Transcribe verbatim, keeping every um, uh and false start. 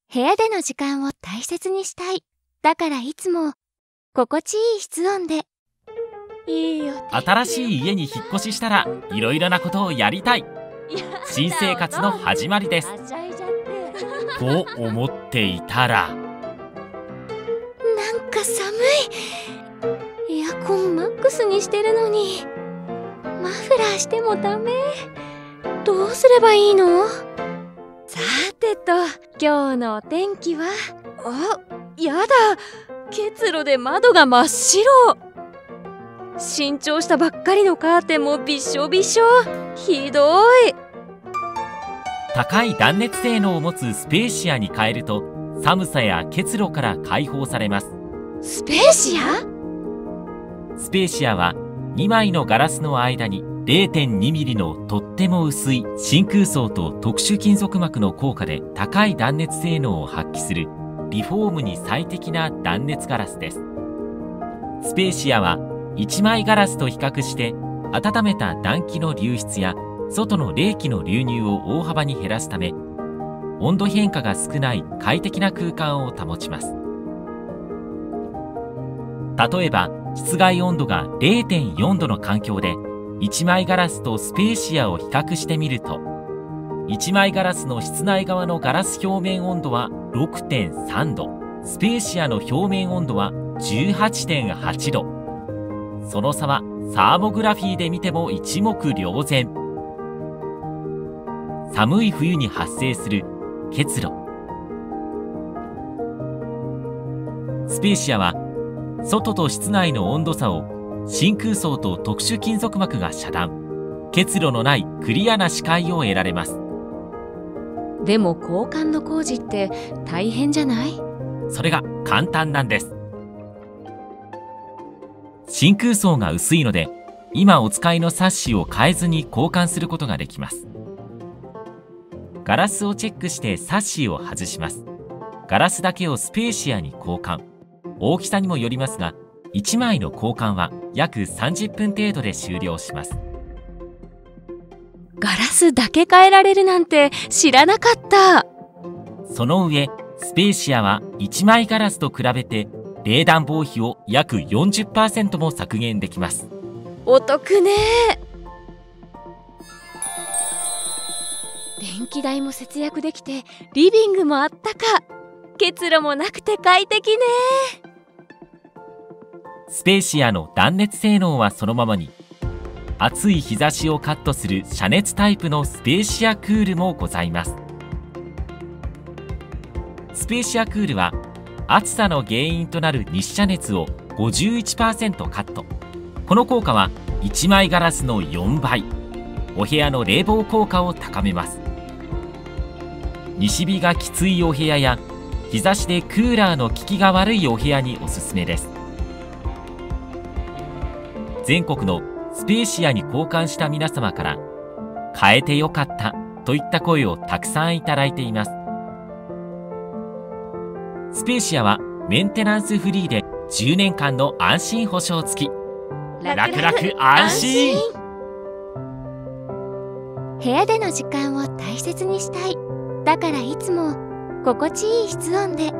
部屋での時間を大切にしたい。だからいつも心地いい室温で。いいよ。 新しい家に引っ越ししたらいろいろなことをやりたい。新生活の始まりです。と思っていたら、 なんか寒い。エアコンマックスにしてるのにマフラーしてもダメ。どうすればいいの？さてと、今日のお天気は、あ、やだ、結露で窓が真っ白。新調したばっかりのカーテンもびしょびしょ。ひどい。 高い断熱性能を持つスペーシアに変えると寒さや結露から解放されます。 スペーシア？ スペーシアはにまいのガラスの間に れいてんにミリのとっても薄い真空層と特殊金属膜の効果で高い断熱性能を発揮するリフォームに最適な断熱ガラスです。スペーシアはいちまいガラスと比較して温めた暖気の流出や外の冷気の流入を大幅に減らすため、温度変化が少ない快適な空間を保ちます。例えば室外温度が れいてんよんどの環境でいちまいガラスとスペーシアを比較してみると、いちまいガラスの室内側のガラス表面温度は ろくてんさんど、スペーシアの表面温度は じゅうはちてんはちど。その差はサーモグラフィーで見ても一目瞭然。寒い冬に発生する結露。スペーシアは外と室内の温度差を真空層と特殊金属膜が遮断。結露のないクリアな視界を得られます。 でも交換の工事って大変じゃない？ それが簡単なんです。真空層が薄いので今お使いのサッシを変えずに交換することができます。ガラスをチェックしてサッシを外します。ガラスだけをスペーシアに交換。大きさにもよりますが、いちまいの交換は約さんじゅっぷん程度で終了します。 ガラスだけ変えられるなんて知らなかった。 その上、スペーシアはいちまいガラスと比べて冷暖房費を約 よんじゅっパーセント も削減できます。 お得ね。電気代も節約できてリビングもあったか。結露もなくて快適ね。 スペーシアの断熱性能はそのままに、暑い日差しをカットする遮熱タイプのスペーシアクールもございます。スペーシアクールは暑さの原因となる日射熱を ごじゅういちパーセント カット。この効果はいちまいガラスのよんばい。お部屋の冷房効果を高めます。西日がきついお部屋や日差しでクーラーの効きが悪いお部屋におすすめです。全国のスペーシアに交換した皆様から変えてよかったといった声をたくさんいただいています。スペーシアはメンテナンスフリーでじゅうねんかんの安心保証付き。楽々安心。 部屋での時間を大切にしたい。だからいつも心地いい室温で。